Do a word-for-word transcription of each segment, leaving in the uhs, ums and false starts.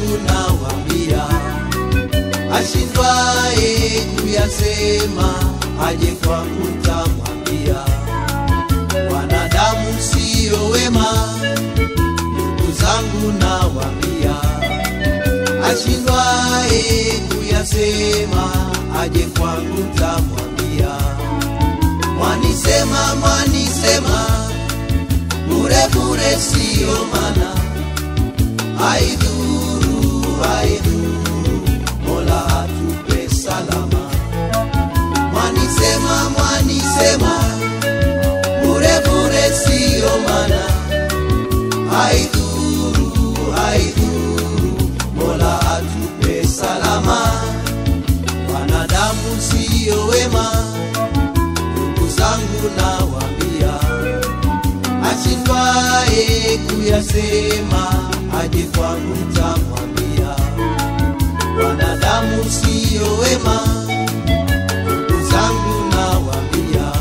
zangu nawaambia, ashindwaye kuyasema aje kwangu nitamwambia. Wanadamu sio wema, ndugu zangu nawaambia, ashindwaye kuyasema aje kwangu nitamwambia. Mwanisema, mwanisema, bure bure sio maana, haidhuru, haidhuru, Mola atupe salama. Mwanisema, mwanisema, bure bure sio maana, haidhuru, haidhuru, Mola atupe salama. Wanadamu sio wema, ndugu zangu nawaambia, ashindwaye kuyasema aje kwangu nitamwambia. Wanadamu sio wema, ndugu zangu nawaambia,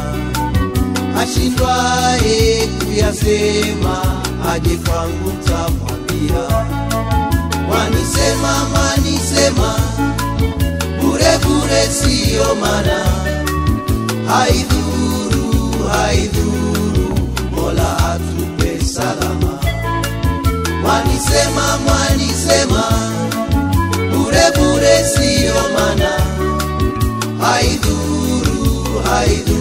ashindwaye kuyasema aje kwangu nitamwambia. Wanisema, wanisema, bure bure sio maana, haidhuru, haidhuru, Mola atupe salama. Wanisema, wanisema, bure bure sio maana, haidhuru, haidhuru,